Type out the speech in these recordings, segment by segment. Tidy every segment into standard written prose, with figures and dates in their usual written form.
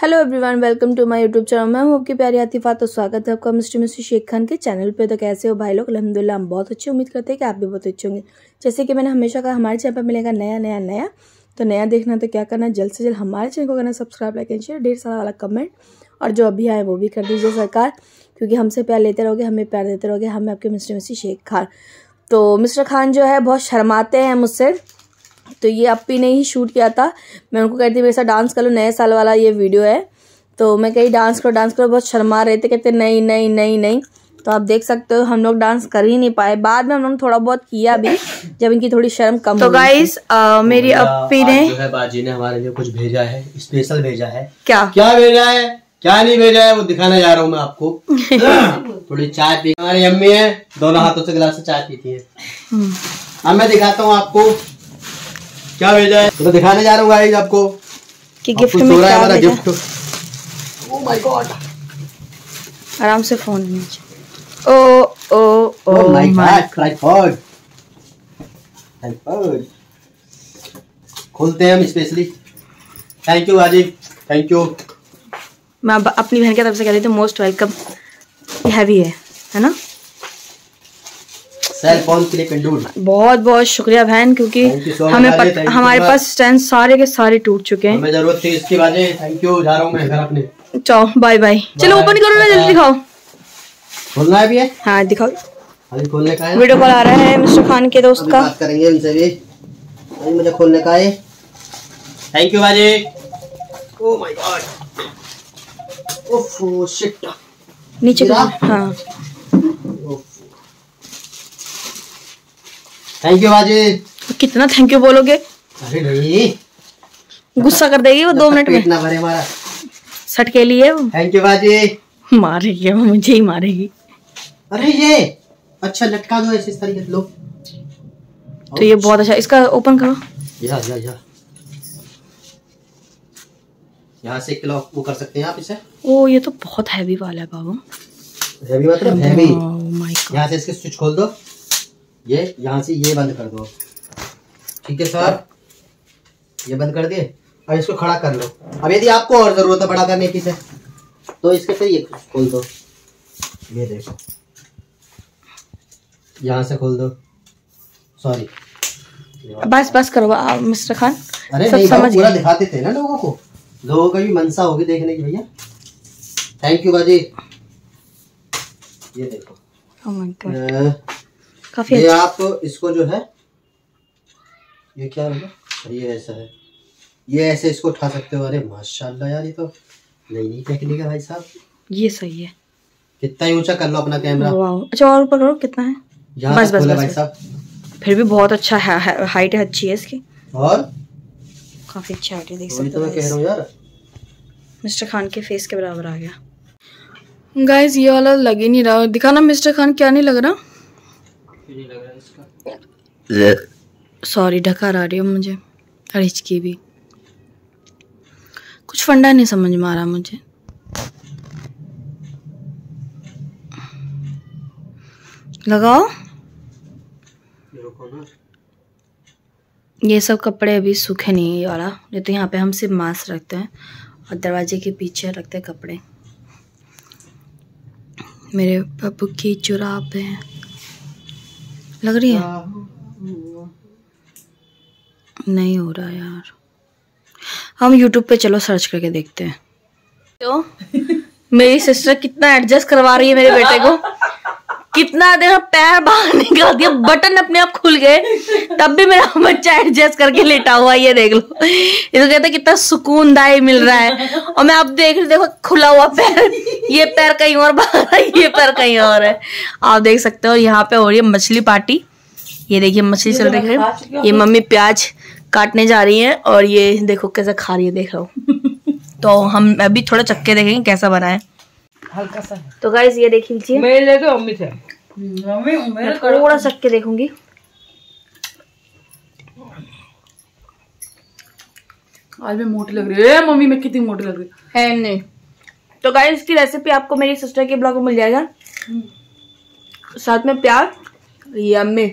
Hello everyone, welcome to my YouTube channel. मैं हूँ आपकी प्यारी आतिफा। तो स्वागत है आपका मिस्टर शेख खान के चैनल पे। तो कैसे हो भाई लोग? अल्हम्दुलिल्लाह हम बहुत अच्छे, उम्मीद करते हैं कि आप भी बहुत अच्छे होंगे। जैसे कि मैंने हमेशा कहा, हमारे चैनल पर मिलेगा नया। तो नया देखना तो क्या करना, जल्द से जल्द हमारे चैनल को करना सब्सक्राइब, लाइक एंड शेयर, ढेर सारा वाला कमेंट, और जो अभी आए वो भी कर दीजिए सरकार, क्योंकि हमसे प्यार लेते रहोगे, हमें प्यार देते रहोगे। हम आपके मिस्टर शेख खान। तो मिस्टर खान जो है बहुत शर्माते हैं मुझसे, तो ये अपी ने ही शूट किया था। मैं उनको कहती मेरे साथ डांस कर लो, नए साल वाला ये वीडियो है। तो मैं कही डांस करो, बहुत शर्मा रहे थे, कहते नहीं। तो आप देख सकते हो हम लोग डांस कर ही नहीं पाए। बाद में हम लोग थोड़ा बहुत किया भी, जब इनकी थोड़ी शर्म कम। तो गाइस मेरी अपी ने जो है, बाजी ने हमारे लिए कुछ भेजा है, स्पेशल भेजा है। क्या भेजा है, क्या नहीं भेजा है, वो दिखाने जा रहा हूँ मैं आपको। थोड़ी चाय पी, हमारी अम्मी है दोनों हाथों से गिलास से चाय पीती है। अब मैं दिखाता हूँ आपको क्या भेजा है। तो दिखाने जा रहा हूँ गाइस आपको कि गिफ्ट में क्या है। गिफ्ट, ओह माय गॉड, आराम से फोन नीचे। ओह माय गॉड, ट्राइपॉड खोलते हैं हम स्पेशली। थैंक यू बाजी, थैंक यू। मैं अपनी बहन की तरफ से कह रही थी मोस्ट वेलकम। हैवी है ना, cell phone clip and dude. बहुत बहुत शुक्रिया बहन, क्योंकि हमें हमारे पास स्टैंड सारे के सारे टूट चुके हैं। हमें जरूरत थी इसकी बाजे। थैंक यू, जा रहा हूँ मैं घर अपने। चलो बाय बाय। चलो ओपन करो ना, जल्दी दिखाओ। खोलना है भी है? हाँ दिखाओ, अभी खोलने का है। वीडियो कॉल आ रहा है मिस्टर खान के दोस्त का, बात करेंगे उनसे भी। अभी मुझे खोलने का है। थैंक यू बाजे। Oh my god, oh shit, नीचे हाँ। थैंक यू बाजी। कितना थैंक यू बोलोगे? अरे नहीं, गुस्सा कर देगी वो 2 मिनट में। ना भरे हमारा सट के लिए। थैंक यू बाजी। मारेगी वो, मुझे ही मारेगी। अरे ये अच्छा लटका दो ऐसे, इस तरीके से लो। तो ये बहुत अच्छा, इसका ओपन करो। यहाँ से किलो वो कर सकते हैं आप इसे। ओ ये तो बहुत हैवी वाला है बाबू। हैवी मतलब हैवी। यहाँ से इसके स्विच खोल दो, ये यहाँ से ये बंद कर दो। ठीक है सर, ये बंद कर दिए। अब इसको खड़ा कर लो। अब यदि आपको और जरूरत है बड़ा करने की से, तो इसके फिर ये खोल दो। ये देखो, यहाँ से खोल दो। सॉरी, बस करो मिस्टर खान। अरे नहीं, समझ पूरा दिखाते थे ना लोगों को, लोगों का भी मनसा होगी देखने की भैया। थैंक यू बाजी। ये देखो, oh my God, काफी ये अच्छा। आप इसको जो है, ये क्या है, ये ऐसा है, ये ऐसे इसको उठा सकते हो। अरे माशाल्लाह यार, ये तो नई टेक्निक है भाई साहब। ये सही है। कितना ऊंचा कर लो अपना कैमरा। अच्छा और ऊपर करो, कितना है? बस भाई साहब, फिर भी बहुत अच्छा है, हाइट है अच्छी है इसकी, और काफी अच्छी हाइट है, देख सकते हो। तो मैं कह रहा हूँ यार, मिस्टर खान के फेस के बराबर आ गया। गाइस ये वाला लग ही नहीं रहा, दिखाना मिस्टर खान, क्या नहीं लग रहा? नहीं लग रहा इसका। सॉरी, ढकार आ रही है मुझे, और हिचकी भी। कुछ फंडा नहीं समझ में आ रहा मुझे। लगाओ। ये सब कपड़े अभी सूखे नहीं है, ये वाला। ये तो यहाँ पे हम सिर्फ मास्क रखते हैं और दरवाजे के पीछे रखते हैं कपड़े। मेरे पप्पू की चुराब है, लग रही है? नहीं हो रहा यार, हम YouTube पे चलो सर्च करके देखते हैं। तो मेरी सिस्टर कितना एडजस्ट करवा रही है मेरे बेटे को, कितना देखो पैर बाहर निकाल दिया, बटन अपने आप खुल गए, तब भी मेरा बच्चा एडजस्ट करके लेटा हुआ। ये देख लो, ये तो कहते कितना सुकूनदायी मिल रहा है। और मैं अब देख रही, देखो खुला हुआ पैर, ये पैर कहीं और बाहर है, ये पैर कहीं और है। आप देख सकते हो यहाँ पे हो रही है मछली पार्टी। ये देखिए मछली चल रही है, ये मम्मी प्याज काटने जा रही है, और ये देखो कैसे खा रही है, देख रहा हूँ। तो हम अभी थोड़ा चक्के देखेंगे कैसा बना है, हल्का सा। तो गाइस ये देख लीजिए, मैं थोड़ा चक्के देखूंगी। आज मैं मोटी लग रही है मम्मी, मैं कितनी मोटी लग रही है नहीं। तो गाइस इसकी रेसिपी आपको मेरी सिस्टर के ब्लॉग में मिल जाएगा, साथ में प्याज, यम्मी।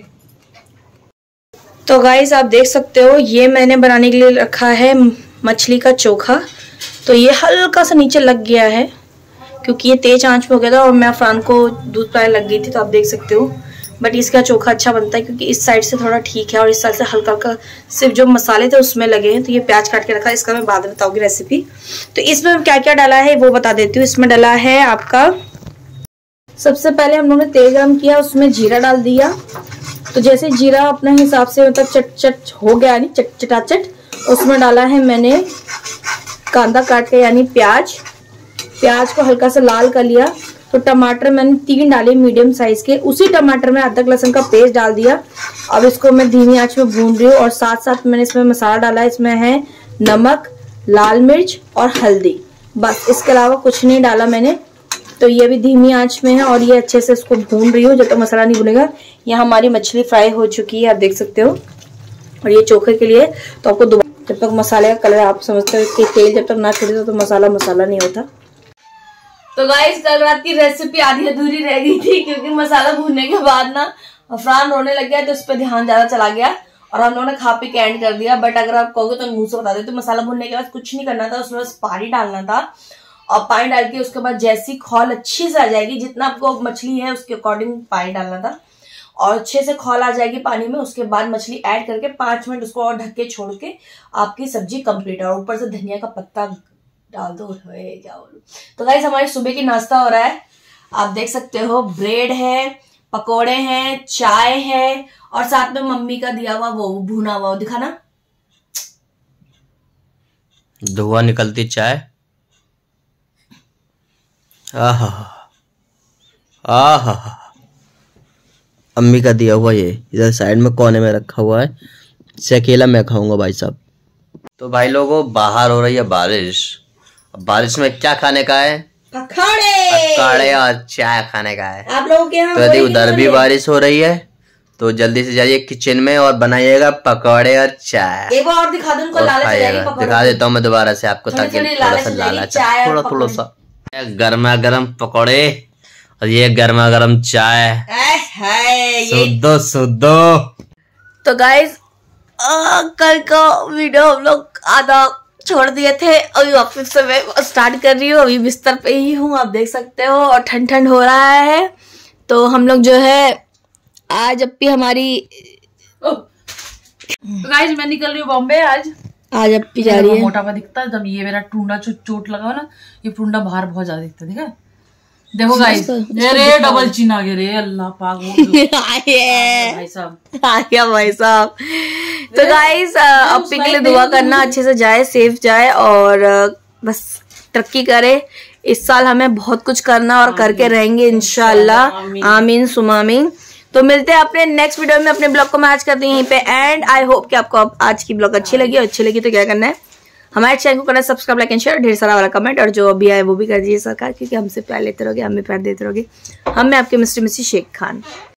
तो गाइस आप देख सकते हो, ये मैंने बनाने के लिए रखा है मछली का चोखा। तो ये हल्का सा नीचे लग गया है क्योंकि ये तेज आंच पे हो गया था और मैं अफरान को दूध पिलाने लग गई थी, तो आप देख सकते हो। बट इसका चोखा अच्छा बनता है क्योंकि इस साइड से थोड़ा ठीक है और इस साइड से हल्का हल्का सिर्फ जो मसाले थे उसमें लगे हैं। तो ये प्याज काट के रखा है, इसका मैं बाद में बताऊंगी रेसिपी। तो इसमें क्या क्या डाला है वो बता देती हूँ। इसमें डाला है आपका, सबसे पहले हम लोगों ने तेल गरम किया, उसमें जीरा डाल दिया। तो जैसे जीरा अपने हिसाब से मतलब चट चट हो गया, यानी चट चटाचट, उसमें डाला है मैंने कांदा काट के, यानी प्याज को हल्का सा लाल कर लिया। तो टमाटर मैंने 3 डाले मीडियम साइज के, उसी टमाटर में अदरक लहसुन का पेस्ट डाल दिया। अब इसको मैं धीमी आंच में भून रही हूँ और साथ साथ मैंने इसमें मसाला डाला है। इसमें है नमक, लाल मिर्च और हल्दी, बस इसके अलावा कुछ नहीं डाला मैंने। तो ये भी धीमी आंच में है और ये अच्छे से इसको भून रही हूँ जब तक मसाला नहीं भुनेगा। यहाँ हमारी मछली फ्राई हो चुकी है, आप देख सकते हो। और ये चोखे के लिए तो आपको दोबारा, जब तक मसाले का कलर आप समझते हो कि तेल जब तक ना छोड़े तो मसाला नहीं होता। तो गाइस कल रात की रेसिपी आधी अधूरी रह गई थी क्योंकि मसाला भूनने के बाद ना अफरान रोने लग गया, तो उस पर ध्यान ज्यादा चला गया और हम लोगों ने खा पी के एंड कर दिया। बट अगर आप कहोगे तो मुंह से बता दे, तो मसाला भूनने के बाद कुछ नहीं करना था, उसमें बस पानी डालना था। और पानी डाल के उसके बाद जैसी खौल अच्छी से आ जाएगी, जितना आपको मछली है उसके अकॉर्डिंग पानी डालना था, और अच्छे से खौल आ जाएगी पानी में, उसके बाद मछली ऐड करके 5 मिनट उसको और ढक के छोड़ के आपकी सब्जी कंप्लीट है। और ऊपर से धनिया का पत्ता डाल दो, क्या बोलूं। तो गाइस हमारी सुबह की नाश्ता हो रहा है, आप देख सकते हो। ब्रेड है, पकोड़े हैं, चाय है और साथ में मम्मी का दिया हुआ वो भुना हुआ, दिखाना, धुआं निकलती चाय। आहा आहा, अम्मी का दिया हुआ ये इधर साइड में कोने में रखा हुआ है, इसे अकेला मैं खाऊंगा भाई साहब। तो भाई लोगों, बाहर हो रही है बारिश, बारिश में क्या खाने का है? पकौड़े और चाय खाने का है। आप लोगों के यहाँ तो यदि उधर भी बारिश हो रही है तो जल्दी से जाइए किचन में और बनाइएगा पकौड़े और चाय। एक बार और दिखा दूं, उनको लालच आ जाएगी। दिखा देता हूँ मैं दोबारा से आपको, ताकि थोड़ा सा लालच, थोड़ा सा गर्मा गर्म पकौड़े और ये गर्मा गर्म चाय, सुदो। तो गाइस कल का वीडियो हम लोग आधा छोड़ दिए थे, अभी वापस से मैं स्टार्ट कर रही हूँ। अभी बिस्तर पे ही हूँ, आप देख सकते हो, और ठंड हो रहा है। तो हम लोग जो है आज अपनी हमारी गाइस मैं निकल रही हूँ बॉम्बे आज अपनी जा रही है। मोटापा दिखता है जब ये मेरा टूंडा चोट लगा ना, ये टूंडा बाहर बहुत ज्यादा दिखता है, ठीक है। देखो गाइस, अरे डबल चिन आ गया रे, अल्लाह पाक भाई साहब। तो गाइस अपनी के लिए दुआ करना, अच्छे से जाए, सेफ जाए और बस तरक्की करे। इस साल हमें बहुत कुछ करना और करके रहेंगे इंशाल्लाह, आमीन सुमा आमीन। तो मिलते हैं अपने नेक्स्ट वीडियो में। अपने ब्लॉग को मैं आज करती हूँ यहीं पे एंड। आई होप कि आपको आज की ब्लॉग अच्छी लगी, और अच्छी लगी तो क्या करना है, हमारे चैनल को करना है सब्सक्राइब, लाइक एंड शेयर, ढेर सारा वाला कमेंट, और जो अभी आए वो भी कर दीजिए सरकार, क्योंकि हमसे प्यार लेते रहोगे, हमें प्यार देते रहोगे। हम मैं आपके मिस्टर मिसी शेख खान।